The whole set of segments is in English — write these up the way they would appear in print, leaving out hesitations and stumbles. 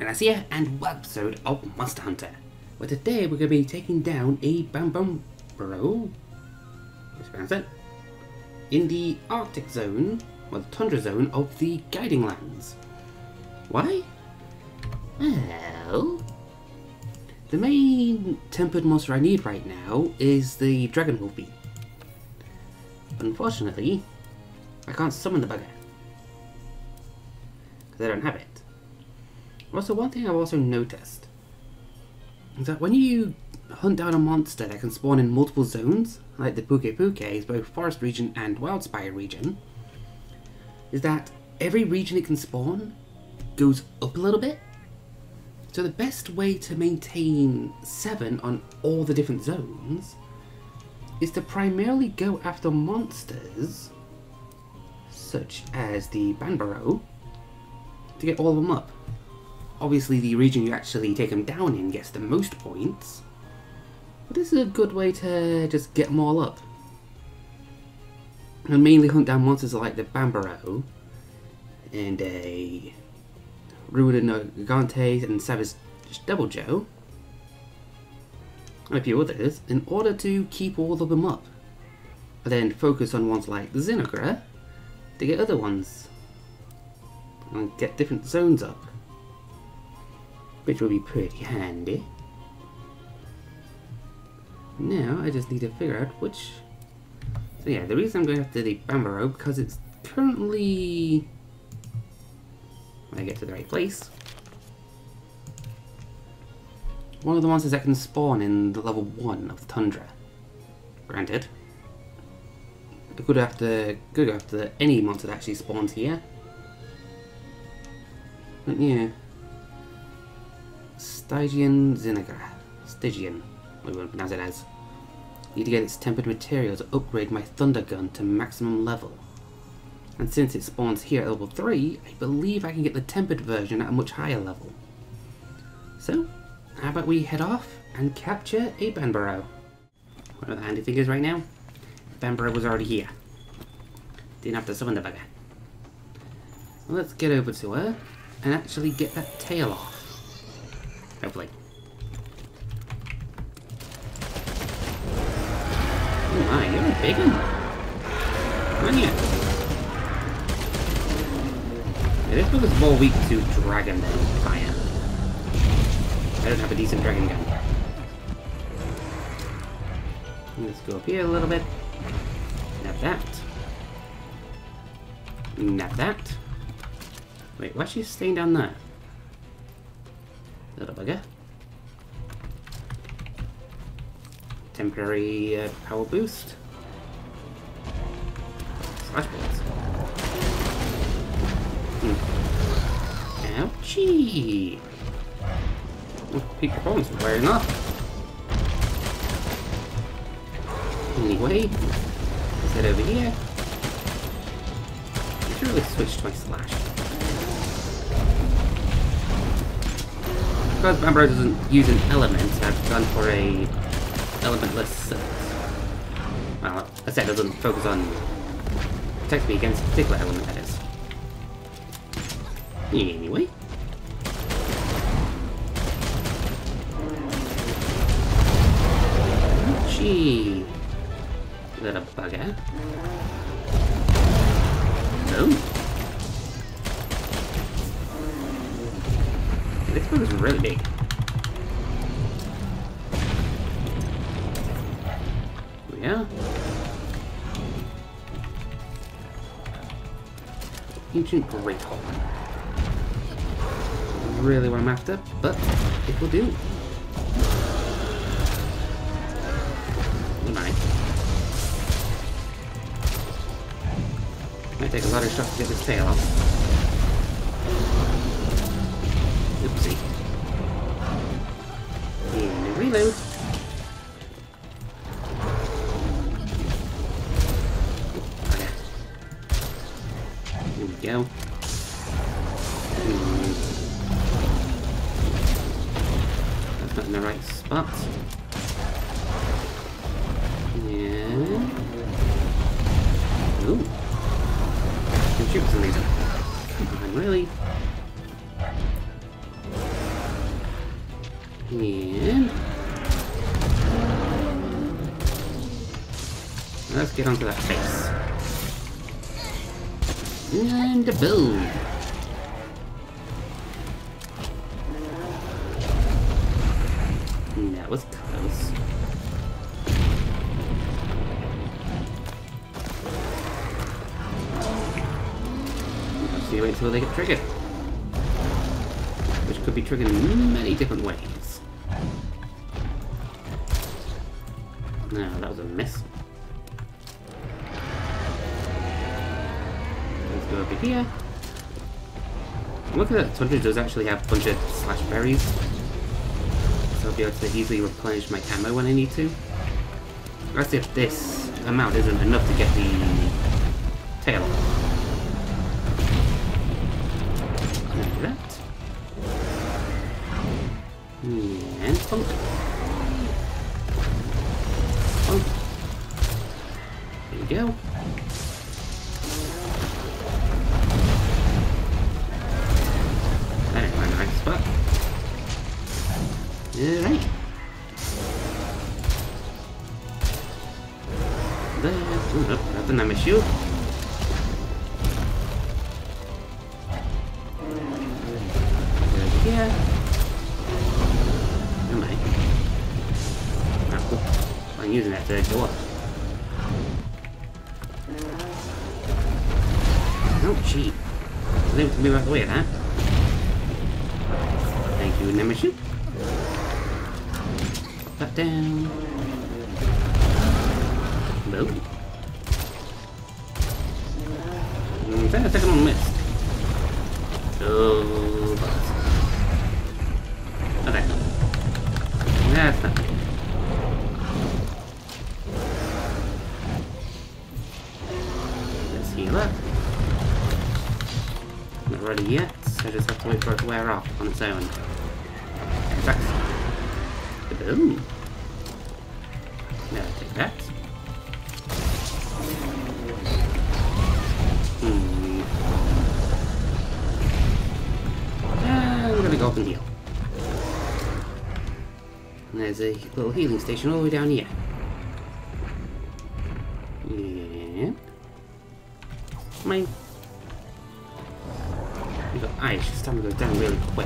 Ranos here, and welcome episode of Monster Hunter. Where today we're going to be taking down a Banbaro, in the Arctic zone, or the Tundra zone of the Guiding Lands. Why? Well, the main tempered monster I need right now is the Dragon Wolfie. Unfortunately, I can't summon the bugger, because I don't have it. Also, one thing I've also noticed is that when you hunt down a monster that can spawn in multiple zones, like the Puke Puke's, both forest region and wildspire region, is that every region it can spawn goes up a little bit. So the best way to maintain 7 on all the different zones is to primarily go after monsters such as the Banbaro to get all of them up. Obviously the region you actually take them down in gets the most points, but this is a good way to just get them all up. And mainly hunt down monsters like the Banbaro and a Ruined Gigante and Savage Double Joe and a few others in order to keep all of them up. And then focus on ones like the Xenogra to get other ones and get different zones up, which will be pretty handy. Now I just need to figure out which. So yeah, the reason I'm going after the Banbaro because it's currently, when I get to the right place, one of the monsters that can spawn in the level 1 of the Tundra. Granted, I could go after any monster that actually spawns here, but yeah. Stygian Xenogra. Stygian, what do you want to pronounce it as? Need to get its tempered material to upgrade my Thunder Gun to maximum level. And since it spawns here at level 3, I believe I can get the tempered version at a much higher level. So, how about we head off and capture a Banbaro? What are the handy thing is right now? Banbaro was already here. Didn't have to summon the bugger. Well, let's get over to her and actually get that tail off. Hopefully. Oh my, you're a big one. Come on here. Yeah, this book is more weak to dragon than fire. I don't have a decent dragon gun. Let's go up here a little bit. Nab that. Nab that. Wait, why's she staying down there? Little bugger. Temporary power boost. Slash bullets. Ouchie! Oh, peak performance is wearing off. Anyway, let's head over here. I should really switch to my slash. Because Banbaro doesn't use an element, I've gone for a elementless. Well, I said it doesn't focus on protect me against a particular element, that is. Anyway. Gee, little bugger. Oh. This one is really big. Yeah. Ancient Great Hall. Really what I'm after, but it will do. Might take a lot of shots to get this tail off. Oopsie. And reload. Okay. Here we go. That's not in the right spot. Yeah. Ooh. I can shoot for some reason. Come on, really? And let's get onto that face. And a boom. That was close. Let's see, wait until they get triggered. Which could be triggered in many different ways. No, that was a miss. Let's go over here. Look at that, Tundra does actually have a bunch of slash berries. So I'll be able to easily replenish my ammo when I need to. That's if this amount isn't enough to get the tail off. Like that. And punk. Punk. There we go. That ain't my nice spot. Alright. Nothing I miss you. Yeah. Am I? Oh, cool. I'm using that to go up. Oh, gee. I think we can move out of the way of that. Thank you, Nemesis. Pop that down. Boom. Is that a second one missed? Oh, but... okay. That's not good. Let's heal up. Not ready yet, so I just have to wait for it to wear off on its own. Sucks. Boom. Now take that. I'm gonna go up and heal. And there's a little healing station all the way down here. Yeah. My ice just time to go down really quick.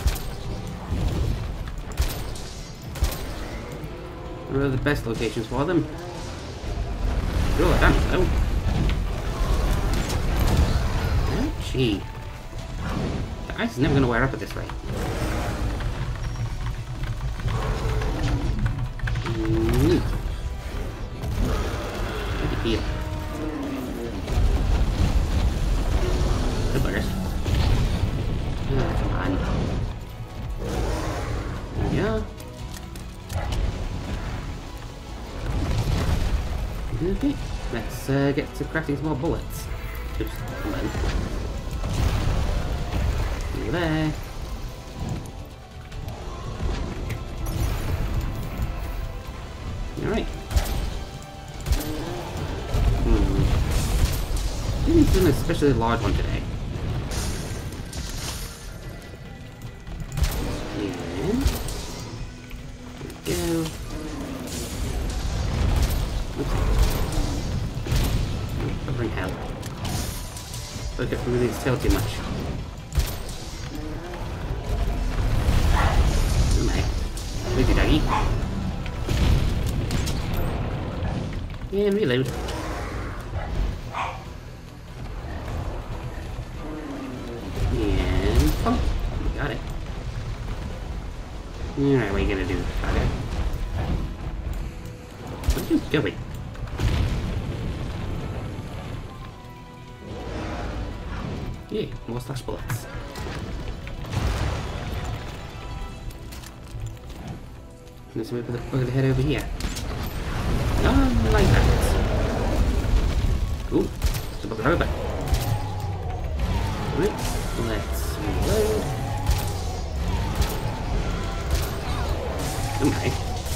What are the best locations for them? Oh, I don't know. Oh, gee. The ice is never going to wear up at this rate. Let me heal. Good buggers. Oh, come on. There we go. Okay, let's get to crafting some more bullets. Oops, come on. Over there. Alright. This is an especially large one today. And there we go. Covering hell. Don't get to move his tail too much. Oh my. Where's your doggy? And reload. And pump. Got it. Alright, what are you gonna do? Okay. Where are you going? Yeah, more slash bullets. Let's wait for the bugger to head over here. Oh, like that. Ooh, the bugger over. Right, let's reload. Okay.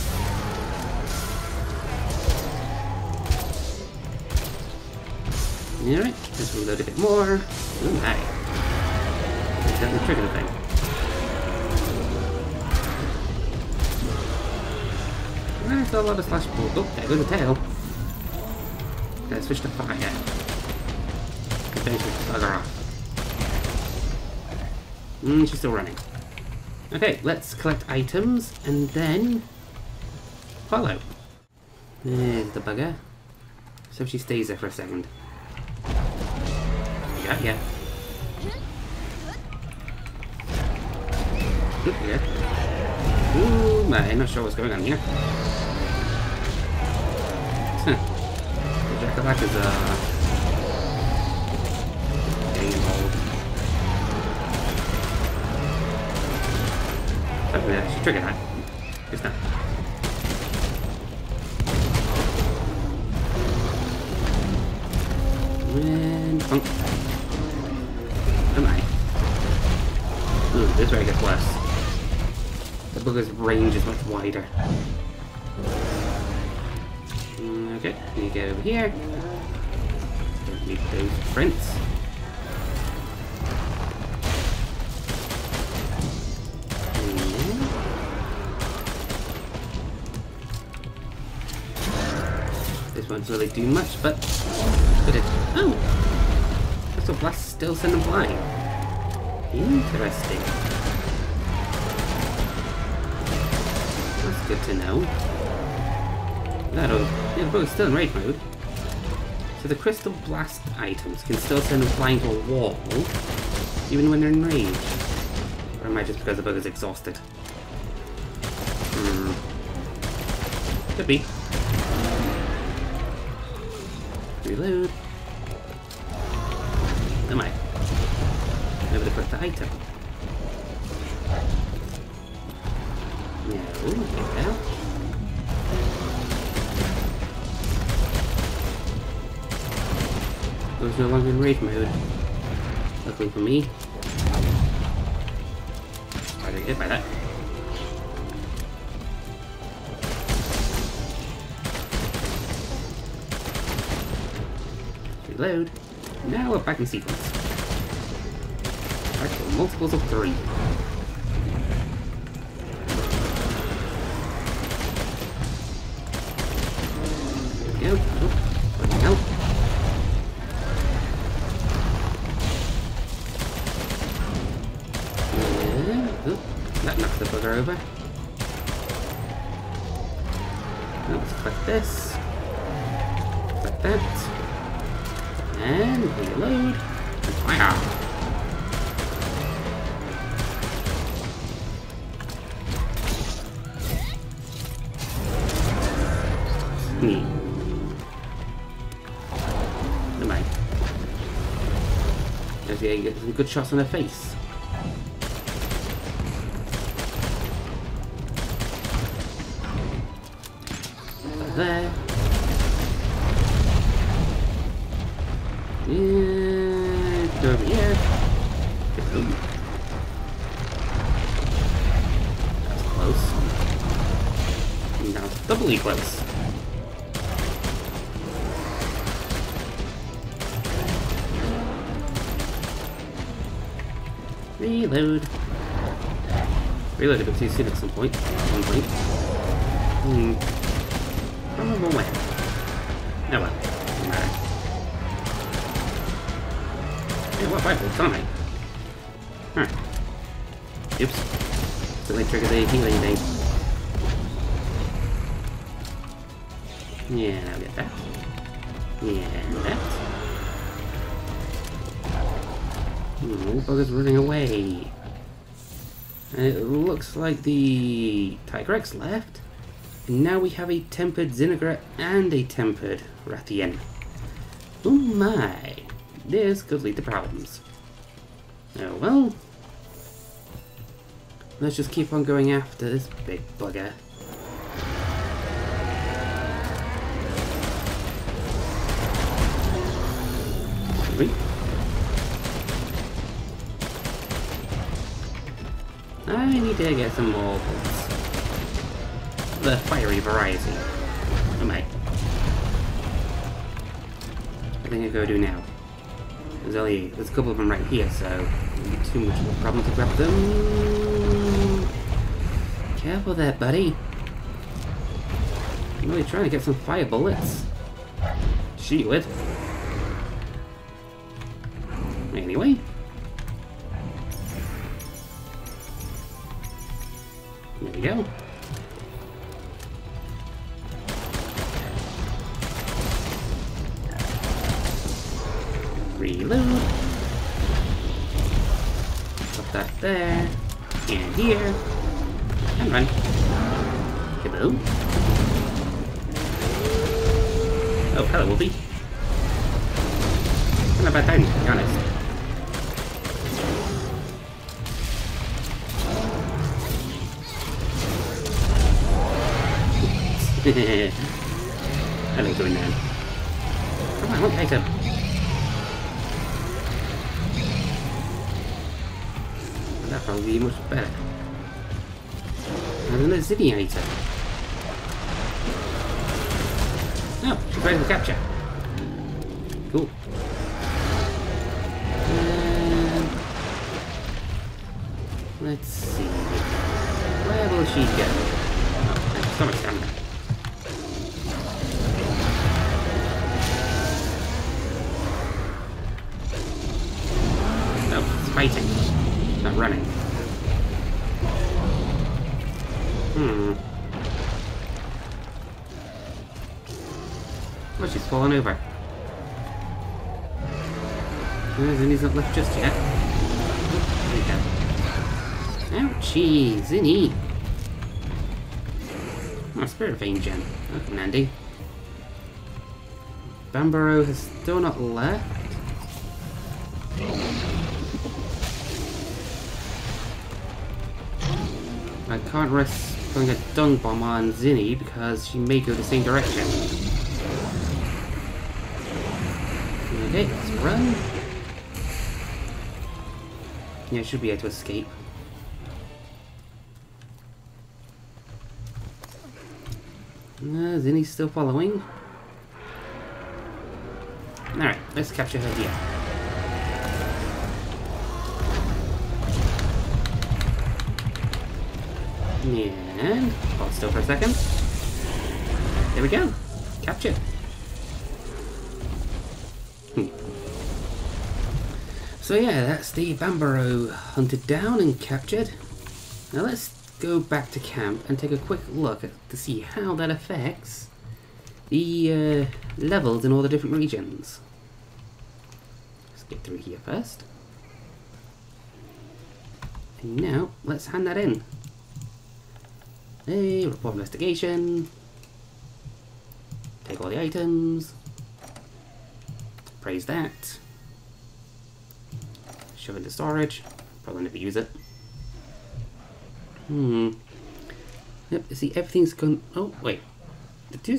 Alright, let's reload a bit more. Oh my. It's got the trigger thing. There's a lot of slash pull. Oh, there goes the tail. Let's switch to fire. Finish with bugger off. She's still running. Okay, let's collect items and then follow. There's the bugger. So she stays there for a second. Yeah. Oop, yeah. Ooh, I'm not sure what's going on here. Jack-o'-lantern is getting old. Oh yeah, she triggered that. Just now. And punk. Am I? Ooh, this is where it gets worse. The bugger's range is much wider. Okay, you go over here. Don't need those prints. This won't really do much, but could it? Oh! Crystal Blast still send them flying. Interesting. That's good to know. Yeah, the bug's still in raid mode. So the Crystal Blast items can still send them flying to a wall, even when they're in rage. Or am I just because the bug is exhausted? Could be. Reload. Am I? Maybe to put the item. No, get out. It was no longer in raid mode. Luckily for me. I got hit by that. Reload. Now we're back in sequence. Actual multiples of 3. There we go. Oh, what the hell? That knocks the bugger over. Now let's collect this. Collect that. And reload. And fire. Neat. Never mind. There's yeah, you get some good shots on her face. There. And go over here. That's close. And now it's doubly close. Reload. Reload a bit too soon at some point. At one point. I don't know when. No, well. Doesn't matter. Hey, what rifle? Tell me. Huh. Oops. Did I trigger the healing thing? Yeah, I'll get that. Yeah, that. Bugger's running away. And it looks like the Tiger X left. And now we have a tempered Zinogre and a tempered Rathian. Oh my. This could lead to problems. Oh well. Let's just keep on going after this big bugger. Sweet. I need to get some more bullets. The fiery variety. Am I? I think I'll go do now. There's a couple of them right here, so it won't be too much of a problem to grab them. Careful there, buddy. I'm really trying to get some fire bullets. She would. Anyway. There we go. Reload. Put that there. And here. And run. Hello. Oh, hello, Wolfie. Not a bad time, to be honest. I like doing that. Come on, one item. That'll probably be much better. And then a Zinni item. Oh, she's ready to capture. Cool. Let's see. Where will she go? Oh, there's so much stamina. No, it's fighting. Not running. Well, she's fallen over. Zinni's not left just yet. There we go. Ouchie, Zinni. Oh, Spirit Vein Gem. That's handy. Banbaro has still not left. I can't risk putting a dung bomb on Zinni because she may go the same direction. Okay, let's run. Yeah, should be able to escape. Zinni's still following. Alright, let's capture her here. And hold still for a second. There we go. Captured. So yeah, that's the Banbaro hunted down and captured. Now let's go back to camp and take a quick look to see how that affects the levels in all the different regions. Let's get through here first. And now, let's hand that in. Hey, report investigation. Take all the items. Praise that. Shove it into storage. Probably never use it. Yep, see, everything's gone. Oh, wait. The two.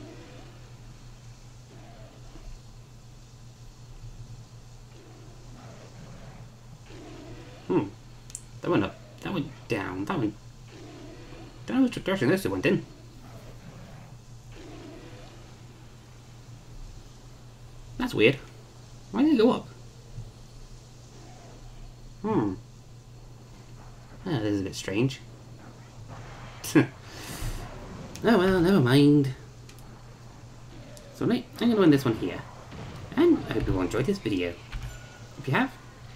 That went up. That went down. That went. Don't know which direction this went in. That's weird. Why did it go up? That is a bit strange. Oh well, never mind. So I'm going to end this one here. And I hope you all enjoyed this video. If you have,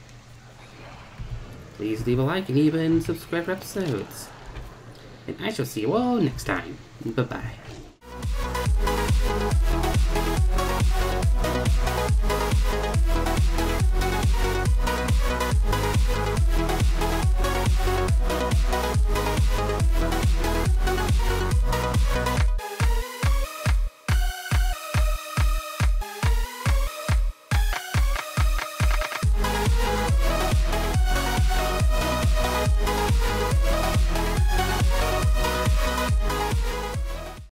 please leave a like and even subscribe for episodes. And I shall see you all next time. Bye bye.